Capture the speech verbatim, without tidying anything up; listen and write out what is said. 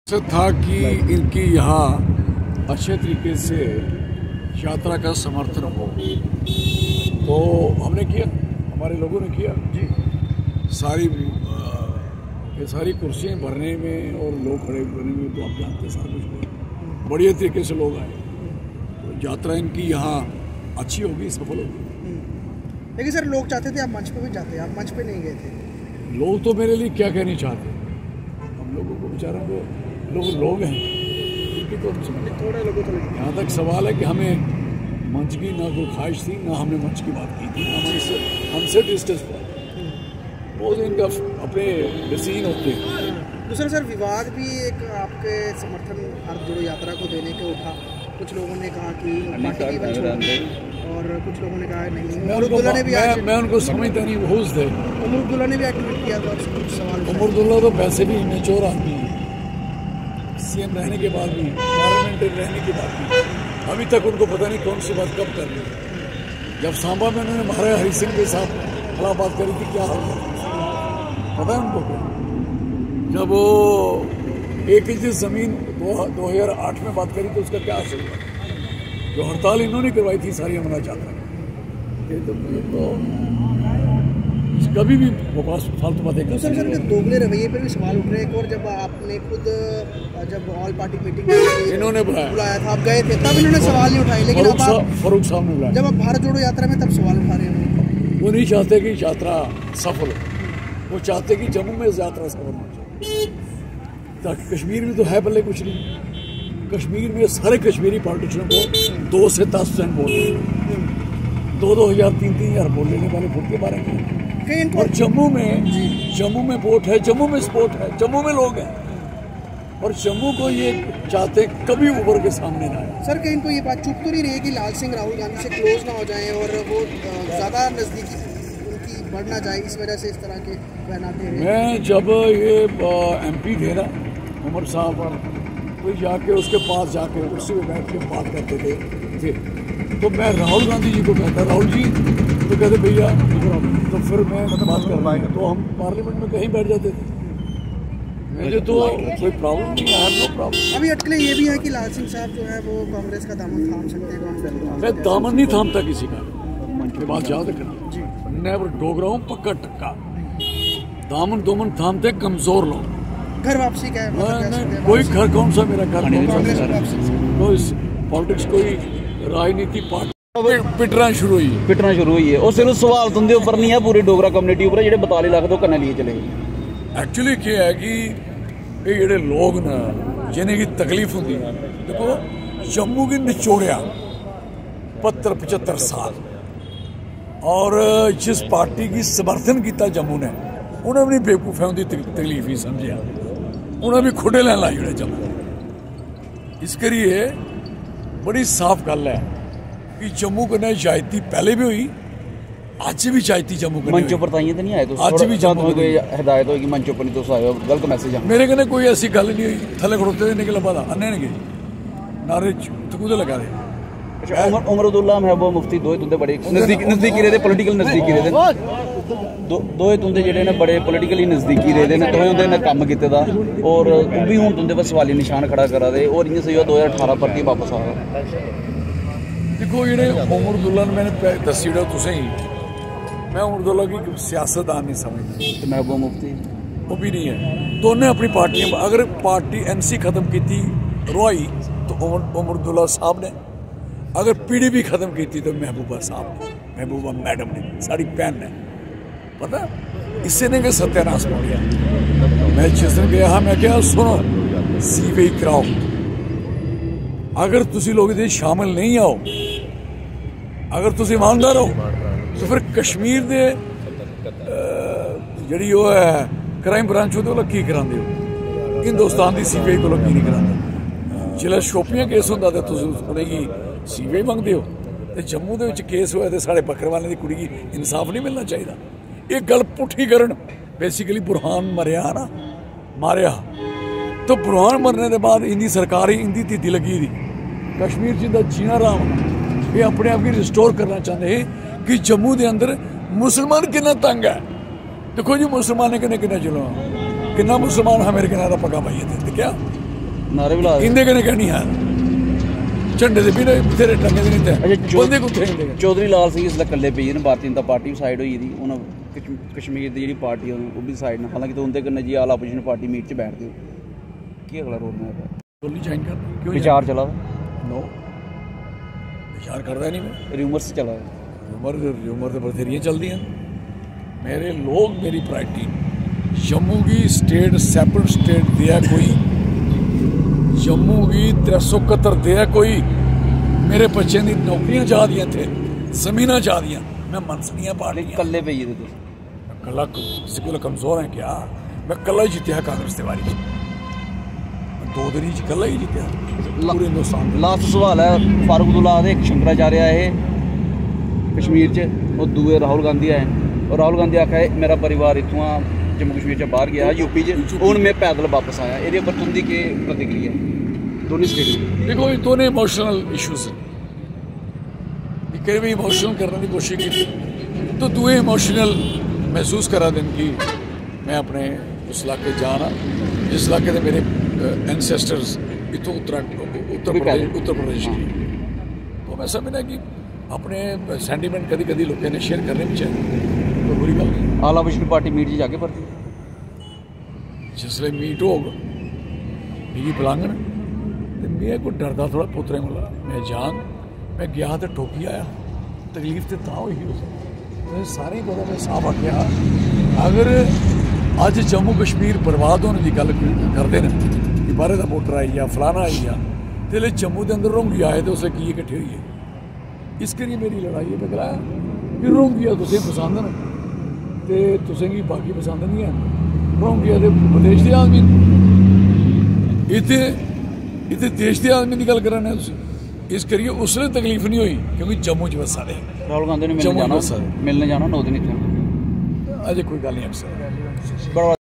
मकसद था कि इनकी यहाँ अच्छे तरीके से यात्रा का समर्थन हो, तो हमने किया, हमारे लोगों ने किया जी। सारी ये सारी कुर्सियाँ भरने में और लोग खड़े करने में तो आप जानते हैं सारा कुछ बढ़िया तरीके से लोग आए, तो यात्रा इनकी यहाँ अच्छी होगी, सफल होगी। लेकिन सर लोग चाहते थे आप मंच पे भी जाते, आप मंच पे नहीं गए थे। लोग तो मेरे लिए क्या कहना चाहते, हम लोगों को बेचारों को लोग लोग हैं उनकी तो थोड़ा लोगों को यहाँ तक सवाल है कि हमें मंच की ना कोई ख्वाहिश थी, ना हमने मंच की बात की थी, ना हमसे हमसे डिस्कस हुआ, वो इनका अपने डिसीजन होते हैं। दूसरा सर विवाद भी एक आपके समर्थन भारत जोड़ो यात्रा को देने के उठा, कुछ लोगों ने कहा कि पार्टी की वजह और कुछ लोगों ने कहा नहीं। उमर अब्दुल्ला ने भी मैं, मैं उनको समझता नहीं, वो थे उमर अब्दुल्ला ने भी एक्टिवेट किया था कुछ सवाल। उमर अब्दुल्ला तो वैसे भी मेच्योर आदमी है, सीएम रहने के बाद भी, पार्लियामेंट्री रहने के बाद भी अभी तक उनको पता नहीं कौन सी बात कब कर ली। जब सांबा में उन्होंने महाराजा हरि सिंह के साथ खड़ा बात करी थी, क्या हाल पता है उनको क्या? जब वो एक इंच जमीन दो हजार आठ में बात करी तो उसका क्या असर हुआ? जो हड़ताल इन्होंने करवाई थी सारी अमरनाथ यात्रा, तो कभी भी बकवास फालतू बातें कर। सर सर दोगले रवैये पर भी सवाल उठ रहे हैं। और जब आपने खुद जब ऑल पार्टी मीटिंग इन्होंने बुलाया बुलाया था, आप गए थे, तब इन्होंने सवाल नहीं उठाए, लेकिन अब आप फारूक साहब ने बुलाया, जब आप भारत जोड़ो यात्रा में तब सवाल उठा रहे हैं। वो नहीं चाहते कि यात्रा सफल हो, वो चाहते कि जम्मू में यात्रा सफल हो, ताकि कश्मीर में तो है पहले कुछ नहीं। कश्मीर में सारे कश्मीरी पॉलिटिशियनों को दो से दस परसेंट वोट है, दो दो हजार तीन तीन हजार वोट लेने वाले वोट के बारे में। और जम्मू में जम्मू में वोट है, जम्मू में सपोर्ट है, जम्मू में लोग हैं, और जम्मू को ये चाहते कभी उभर के सामने ना आए। सर कहीं को ये बात चुप तो नहीं रही कि लाल सिंह राहुल गांधी से क्लोज ना हो जाएं और वो ज़्यादा नज़दीकी उनकी बढ़ ना जाए, इस वजह से इस तरह के बयान आते हैं। मैं जब ये एमपी थे ना उमर साहब, तो जाके उसके पास जाके कुर्सी में बैठ के बात करते थे, थे तो मैं राहुल गांधी जी को कहता, राहुल जी, तो कहते भैया, तो फिर मैं बात कर पाएंगे, तो हम पार्लियामेंट में कहीं बैठ जाते थे। मुझे तो कोई प्रॉब्लम नहीं है, नो प्रॉब्लम। अभी अटकलें ये भी है कि लाल सिंह साहब जो है वो कांग्रेस का दामन थाम सकते हैं। मैं दामन नहीं थामता किसी का, ये बात याद रखना, नेवर डोगरा हूँ पक्का टक्का। दामन दोमन थामते कमजोर लोग। घर वापसी का है, कोई घर कौन सा मेरा घर, पॉलिटिक्स कोई राजनीति पार्टी पिटना शुरू हुई पिटना शुरू हुई है। और सिर्फ सवाल तुंदे ऊपर नहीं है, पूरी डोगरा कम्युनिटी ऊपर जेडे बताली लाख तो कन्ने लिए चले। एक्चुअली क्या है कि ये जेडे लोग ना जिन्हें की तकलीफ होती है, देखो जम्मू की निचोड़िया पचहत्तर पचहत्तर साल, और जिस पार्टी की समर्थन किया जम्मू ने, उन्हें भी बेवकूफियां की तकलीफ ही समझिया, उन्हें भी खुडे लैन लाई जोड़े जम्मू। इस करिए बड़ी साफ गल है कि जम्मू कन्नै जायती पहले भी हुई, आज भी जायती जम्मू कन्नै मंच पर ताइए तो नहीं आए, तो आज भी जम्मू कोई हिदायत होगी मंच पर नहीं तो आए गलत मैसेज है। मेरे कन्नै कोई ऐसी गल नहीं हुई, थले खड़ोते थे निकल पता अन्ने ने नारे तकूदे लगा रहे। उमर उमर अब्दुल्ला महबूब मुफ्ती दो तुंदे बड़े नजदीकी नजदीकी रहे, पॉलिटिकल नजदीकी रहे, दो दो तुंदे जेडे ने बड़े पॉलिटिकली नजदीकी रहे ने, दोवें उंदे ने काम कीते दा, और ओह भी हुण तुंदे पर सवाली निशान खड़ा करा दे, और इयां सही दो हजार अठारह पर वापस आ रहा। देखो जेडे उमर अब्दुल्ला ने मैंने दसी जो तुसें ही, मैं उमर अब्दुल्ला की सियासतदान नहीं समझता, महबूब मुफ्ती वो भी नहीं है। दोनों अपनी पार्टियां, अगर पार्टी एनसी खत्म की रोई तो उमर उमर अब्दुल्ला साहब ने, अगर पीडीपी खत्म की तो महबूबा साहब ने, महबूबा मैडम ने, साड़ी भैन ने, पता इससे ने सत्यानाश हो गया। मैं जिस दिन गया हाँ, मैं क्या सुनो सीवे कराओ, अगर तुसी लोग इसे शामिल नहीं आओ, अगर तुसी ईमानदार हो, तो फिर कश्मीर दे जड़ी वो है क्राइम ब्रांच होते की करांदे हो, हिंदुस्तान की सीबीआई को की नहीं करांदे। जिला शोपियां केस होंदा ते तुसी उनेंगी सीबीआई मंगते हो, तो जम्मू दे विच केस होया ते साढ़े बकरवाले की कुड़ी की इंसाफ नहीं मिलना चाहिए। ये गल पुठी करन, बेसिकली बुरहान मरिया ना, मारिया तो बुरहान मरने के बाद इंदी सरकार ही इंदी धी लगी थी कश्मीर जिंदा जीना राम, ये अपने आप की रिस्टोर करना चाहते हैं कि जम्मू के अंदर मुसलमान कितना तंग है। देखो जी मुसलमान किन्ने किन्ने चलो किन्ना मुसलमान है मेरे किनारा पगा पाइए थे क्या नारे भी ला दे। इंदे कने कहनी है झंडे दे भी बथेरे टंगे दे नहीं अच्छा, ते चौ- बंदे कुत्थे इंदे चौधरी लाल सिंह इसलै कल्ले पे न, भारती जनता पार्टी भी साइड होई दी हूँ, कश्मीर की जी पार्टी वो भी साइड न, हालांकि तो उनके कन्नै जी आल अपोजिशन पार्टी मीट च बैठते हो की अगला रोड मैप है? बोली ज्वाइन करना क्यों विचार चला नो विचार करदा नहीं मैं रूमर्स चला र्यूमर र्यूमर तो बथेरियां चलदी हैं मेरे लोग मेरी प्रायोरिटी जम्मू की स्टेट सैपरेट स्टेट दिया कोई जम्मू की त्रै सौ कत्तर दिया कोई मेरे बच्चे दी नौकरियां जा दियां थे जमीनां जा दियां मैं मनसनियां पार्टी कल्ले पे ये तो कला किसी को कमजोर है क्या मैं कला ही जीत्या कांग्रेस के बारी दो दिन ही कला ही जीत्या पूरे हिंदुस्तान लास्ट सवाल है फारूक अब्दुल्ला आखदे एक शंकराचार्य आए कश्मीर च और दूए राहुल गांधी आए और राहुल गांधी आखा है मेरा परिवार इत्थुआं जम्मू कश्मीर च बाहर गया यूपी च हूँ मैं पैदल वापस आया एह्दे उप्पर तुंदी केह् प्रतिक्रिया दोनों स्टेट देखो ये दोनों इमोशनल इशूज कई भी इमोशनल करने की कोशिश की तो दुए इमोशनल महसूस करा दिन की मैं अपने उस इलाके जाना जिस इलाके के मेरे एंसेस्टर्स इतों उत्तराखंड उत्तर प्रदेश उत्तर प्रदेश की तो मैं समझना कि अपने सेंटीमेंट कभी कभी लोगों ने शेयर करने भी चाहिए तो बुरी गल नहीं आला अपोजिशन पार्टी मीट च जाके भरती जिसले मीट होग मिगी बुलांगन तो मैं कोई डरदा थोड़ा पुत्तरें कोला मैं जान मैं गया तो ठोकी आया तकलीफ तो तां होई उस सारे ही पता मैं साफ आख्या अगर अज जम्मू कश्मीर बर्बाद होने की गल करते हैं कि बाहर का वोटर आई गया फलाना आई गया तो इसलिए जम्मू के अंदर रोंगी आए तो उसले की इकट्ठे हुई है इस करिए मेरी लड़ाई है मैं गलाया कि रोंगिया तुसें पसंद न ते तुसें गी बाकी पसंद नहीं है रोंगिया दे प्रदेश के आदमी इतने इतने देश के आदमी की गल कराने इस करिए उसने तकलीफ नहीं हुई क्योंकि जम्मू च बसा दे राहुल गांधी ने मिलने जाना मिलने जाना नौ दिन इत्थे अजे कोई गल नहीं अक्सर बड़ा